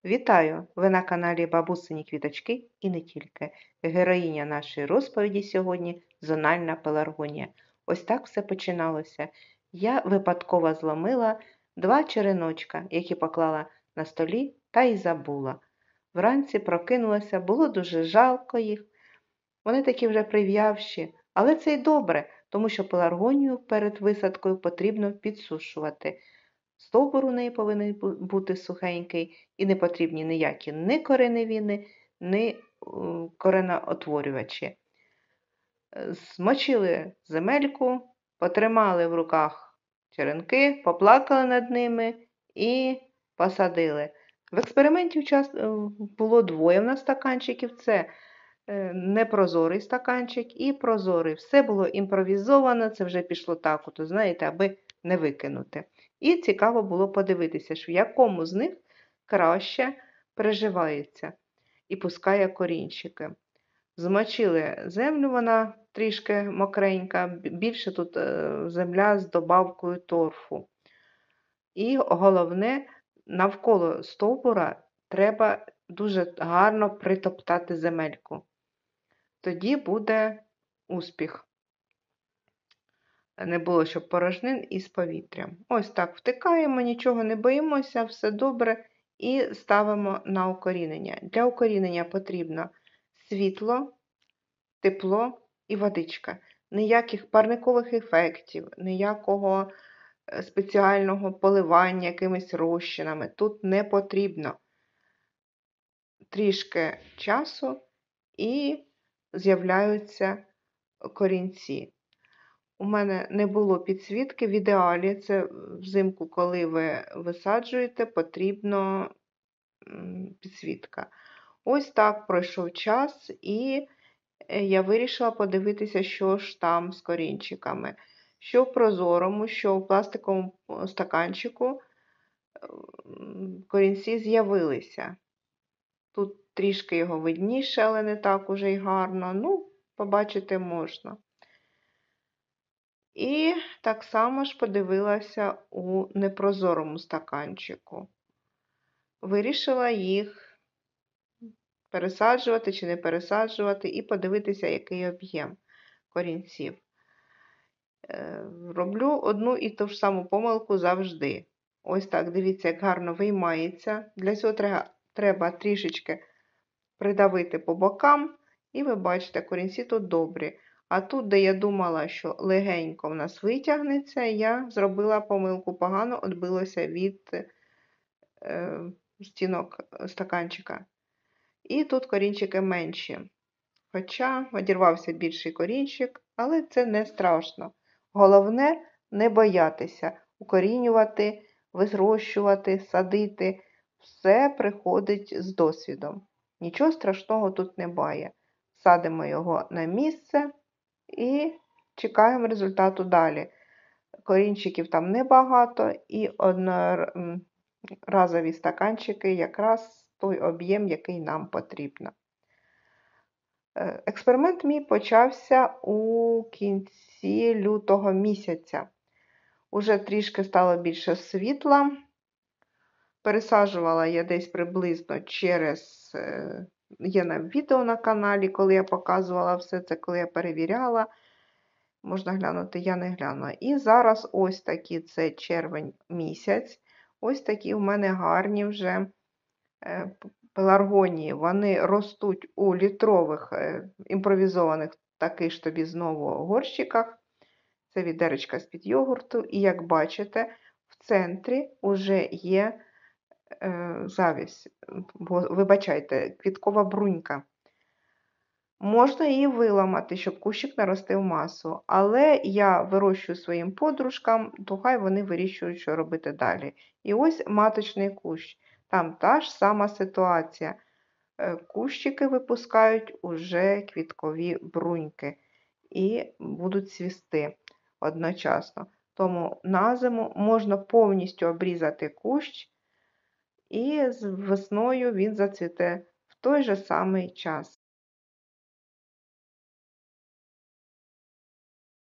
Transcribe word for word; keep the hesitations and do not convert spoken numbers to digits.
Вітаю! Ви на каналі Бабусині Квіточки і не тільки. Героїня нашої розповіді сьогодні – зональна пеларгонія. Ось так все починалося. Я випадково зломила два череночка, які поклала на столі та й забула. Вранці прокинулася, було дуже жалко їх. Вони такі вже прив'явші, але це й добре, тому що пеларгонію перед висадкою потрібно підсушувати. Стовбур у неї повинен бути сухенький і не потрібні ніякі ні кореневіни, ні кореноутворювачі. Змочили земельку, потримали в руках черенки, поплакали над ними і посадили. В експерименті було двоє в нас стаканчиків. Це непрозорий стаканчик і прозорий. Все було імпровізовано, це вже пішло так, от, знаєте, аби не викинути. І цікаво було подивитися, в якому з них краще приживається і пускає корінчики. Змочили землю, вона трішки мокренька, більше тут земля з добавкою торфу. І головне, навколо стовбура треба дуже гарно притоптати земельку. Тоді буде успіх. Не було, щоб порожнин із повітрям. Ось так втикаємо, нічого не боїмося, все добре. І ставимо на укорінення. Для укорінення потрібно світло, тепло і водичка. Ніяких парникових ефектів, ніякого спеціального поливання якимись розчинами тут не потрібно. Трішки часу і з'являються корінці. У мене не було підсвітки. В ідеалі, це взимку, коли ви висаджуєте, потрібна підсвітка. Ось так пройшов час, і я вирішила подивитися, що ж там з корінчиками. Що в прозорому, що в пластиковому стаканчику корінці з'явилися. Тут трішки його видніше, але не так уже й гарно. Ну, побачити можна. І так само ж подивилася у непрозорому стаканчику. Вирішила їх пересаджувати чи не пересаджувати і подивитися, який об'єм корінців. Роблю одну і ту ж саму помилку завжди. Ось так, дивіться, як гарно виймається. Для цього треба, треба трішечки придавити по бокам, і ви бачите, корінці тут добрі. А тут, де я думала, що легенько в нас витягнеться, я зробила помилку, погано відбилося від е, стінок стаканчика. І тут корінчики менші. Хоча одірвався більший корінчик, але це не страшно. Головне не боятися укорінювати, вирощувати, садити. Все приходить з досвідом. Нічого страшного тут немає. Садимо його на місце і чекаємо результату далі. Корінчиків там небагато і одноразові стаканчики якраз той об'єм, який нам потрібно. Експеримент мій почався у кінці лютого місяця. Уже трішки стало більше світла. Пересаджувала я десь приблизно через, є на відео на каналі, коли я показувала все це, коли я перевіряла. Можна глянути, я не глянула. І зараз ось такі, це червень місяць, ось такі у мене гарні вже пеларгонії. Вони ростуть у літрових імпровізованих таких ж тобі знову горщиках. Це відеречка з-під йогурту. І як бачите, в центрі вже є завість, вибачайте, квіткова брунька. Можна її виламати, щоб кущик наростив масу, але я вирощую своїм подружкам, то хай вони вирішують, що робити далі. І ось маточний кущ. Там та ж сама ситуація. Кущики випускають уже квіткові бруньки і будуть цвісти одночасно. Тому на зиму можна повністю обрізати кущ, і з весною він зацвіте в той же самий час.